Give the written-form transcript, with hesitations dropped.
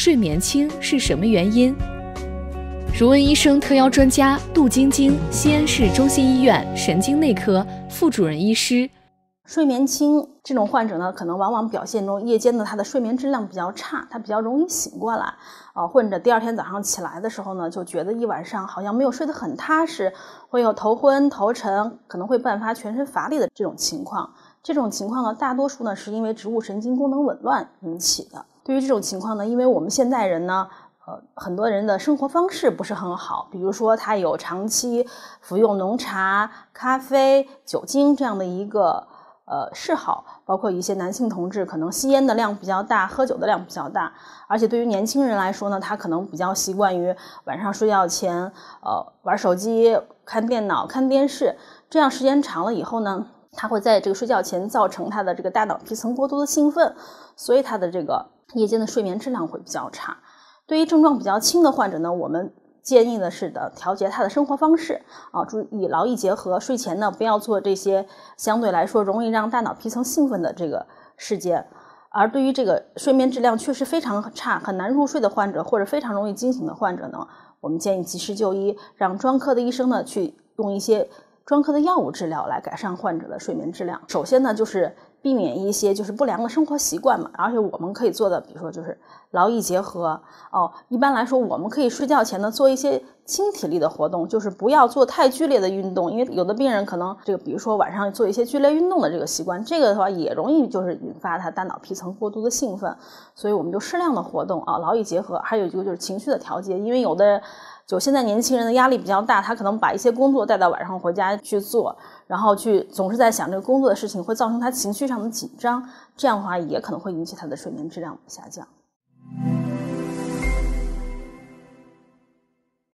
睡眠轻是什么原因？如问医生特邀专家杜晶晶，西安市中心医院神经内科副主任医师。 睡眠轻这种患者呢，可能往往表现中夜间的他的睡眠质量比较差，他比较容易醒过来，或者第二天早上起来的时候呢，就觉得一晚上好像没有睡得很踏实，会有头昏头沉，可能会伴发全身乏力的这种情况。这种情况呢，大多数呢是因为植物神经功能紊乱引起的。对于这种情况呢，因为我们现代人呢，很多人的生活方式不是很好，比如说他有长期服用浓茶、咖啡、酒精这样的一个嗜好，包括一些男性同志可能吸烟的量比较大，喝酒的量比较大，而且对于年轻人来说呢，他可能比较习惯于晚上睡觉前玩手机、看电脑、看电视，这样时间长了以后呢，他会在这个睡觉前造成他的这个大脑皮层过度的兴奋，所以他的这个夜间的睡眠质量会比较差。对于症状比较轻的患者呢，我们建议的是调节他的生活方式注意劳逸结合，睡前呢不要做这些相对来说容易让大脑皮层兴奋的这个事件。而对于这个睡眠质量确实非常差，很难入睡的患者，或者非常容易惊醒的患者呢，我们建议及时就医，让专科的医生呢去用一些专科的药物治疗来改善患者的睡眠质量。首先呢，就是避免一些就是不良的生活习惯嘛，而且我们可以做的，比如说就是劳逸结合一般来说我们可以睡觉前呢做一些轻体力的活动，就是不要做太剧烈的运动，因为有的病人可能比如说晚上做一些剧烈运动的这个习惯，这个的话也容易就是引发他大脑皮层过度的兴奋，所以我们就适量的活动劳逸结合。还有一个就是情绪的调节，因为有的就现在年轻人的压力比较大，他可能把一些工作带到晚上回家去做，然后总是在想这个工作的事情，会造成他情绪上的紧张，这样的话也可能会引起他的睡眠质量的下降。